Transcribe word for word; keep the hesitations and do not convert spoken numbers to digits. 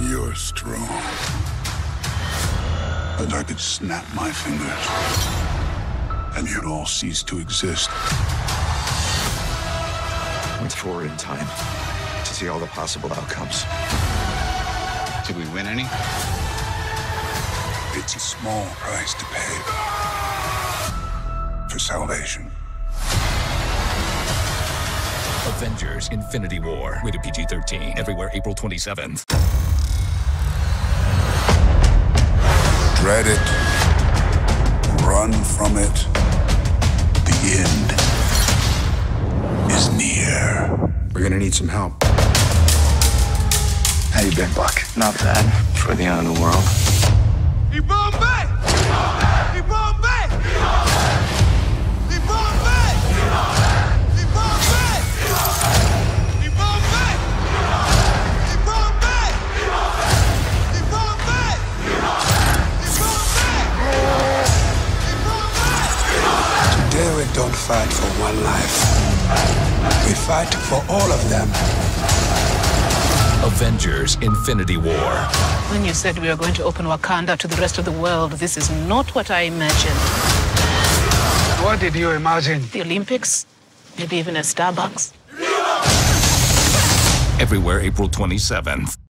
You're strong. But I could snap my fingers, and you'd all cease to exist. Went forward in time to see all the possible outcomes. Did we win any? It's a small price to pay for salvation. Avengers: Infinity War. Rated P G thirteen. Everywhere April twenty-seventh. Dread it. Run from it. The end is near. We're gonna need some help. How you been, Buck? Not bad for the end of the world. Y Bombay! Y Bombay! Y Bombay! Y Bombay! Y Bombay! Y Bombay! Y Bombay! Today we don't fight for one life. We fight for all of them. Avengers: Infinity War. When you said we were going to open Wakanda to the rest of the world, this is not what I imagined. What did you imagine? The Olympics? Maybe even a Starbucks? Everywhere April twenty-seventh.